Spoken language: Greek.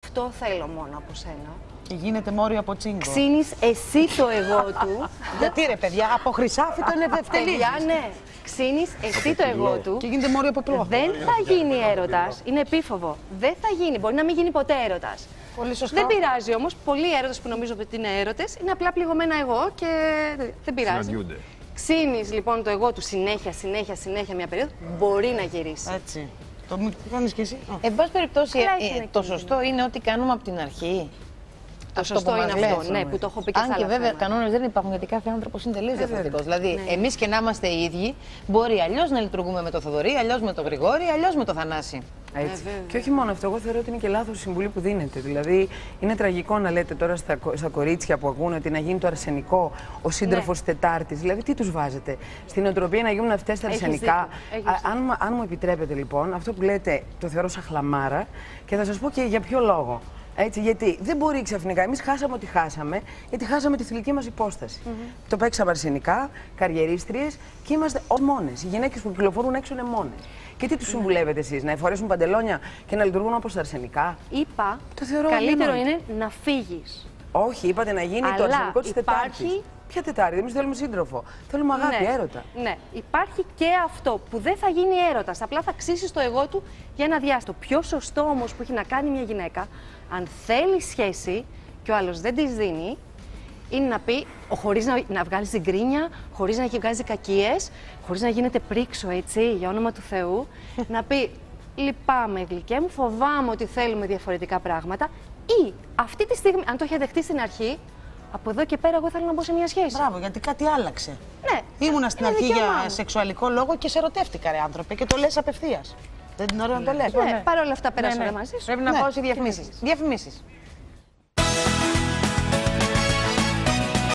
αυτό θέλω μόνο από σένα. Και γίνεται μόριο από τσίγκο. Ξύνεις εσύ το εγώ του. Γιατί ρε παιδιά, από χρυσάφι το είναι δευτελής. Παιδιά, ναι. Ξύνεις εσύ το εγώ του. Και γίνεται μόριο από πλόχο. Δεν θα γίνει έρωτας. Είναι επίφοβο. Δεν θα γίνει. Μπορεί να μην γίνει ποτέ έρωτας. Πολύ σωστό. Δεν πειράζει όμως. Πολλοί έρωτες που νομίζω ότι είναι έρωτες είναι απλά πληγωμένα εγώ και δεν πειράζει. Ξύνεις λοιπόν το εγώ του συνέχεια μια περίοδο. Μπορεί να γυρίσει. Έτσι. Το κάνεις και εσύ. Εν πάση περιπτώσει, το σωστό είναι ό,τι κάνουμε από την αρχή. Το σωστό είναι αυτό, ναι, που το έχω πει και σε άλλα. Αν και βέβαια κανόνες δεν υπάρχουν, γιατί κάθε άνθρωπος είναι τελείως διαφορετικός. Δηλαδή, εμείς και να είμαστε οι ίδιοι, μπορεί αλλιώς να λειτουργούμε με το Θοδωρή, αλλιώς με το Γρηγόρη, αλλιώς με το Θανάση. Έτσι. Και όχι μόνο αυτό, εγώ θεωρώ ότι είναι και λάθος συμβουλή που δίνεται. Δηλαδή, είναι τραγικό να λέτε τώρα στα κορίτσια που ακούνε ότι να γίνει το αρσενικό ο σύντροφος Τετάρτης. Δηλαδή, τι τους βάζετε, στην οτροπία να γίνουν αυτές τα αρσενικά. Αν μου επιτρέπετε λοιπόν, αυτό που λέτε το θεωρώ σαν χλαμάρα και θα σας πω και για ποιο λόγο. Έτσι, γιατί δεν μπορεί ξαφνικά. Εμείς χάσαμε ό,τι χάσαμε, γιατί χάσαμε τη θηλυκή μας υπόσταση. Το παίξαμε αρσενικά, καριερίστριες και είμαστε μόνες. Οι γυναίκες που κυκλοφορούν έξω είναι μόνες. Και τι τους συμβουλεύετε εσείς, να φορέσουν παντελόνια και να λειτουργούν όπως τα αρσενικά? Είπα, καλύτερο είναι να φύγεις. Όχι, είπατε να γίνει το αρσενικό της Τετάρτης. Υπάρχει... Ποια Τετάρτη, εμείς θέλουμε σύντροφο. Θέλουμε αγάπη, έρωτα. Ναι, υπάρχει και αυτό που δεν θα γίνει έρωτας. Απλά θα ξύσεις το εγώ του για ένα διάστημα. Πιο σωστό όμως που έχει να κάνει μια γυναίκα, αν θέλει σχέση και ο άλλος δεν της δίνει, είναι να πει, χωρίς να βγάλει γκρίνια, χωρίς να βγάζει κακίες, χωρίς να γίνεται πρίξο, έτσι, για όνομα του Θεού, να πει, λυπάμαι γλυκέ μου, φοβάμαι ότι θέλουμε διαφορετικά πράγματα, ή αυτή τη στιγμή, αν το είχε δεχτεί στην αρχή, από εδώ και πέρα εγώ θέλω να μπω σε μια σχέση. Μπράβο, γιατί κάτι άλλαξε. Ναι. Ήμουνα στην αρχή για σεξουαλικό λόγο και σε ερωτεύτηκα, ρε άνθρωπε, και το λες απευθείας. Δεν είναι ωραίο να το λες? Ναι, παρόλα αυτά πέρασαμε μαζί σου. Πρέπει να πάω σε διαφημίσεις.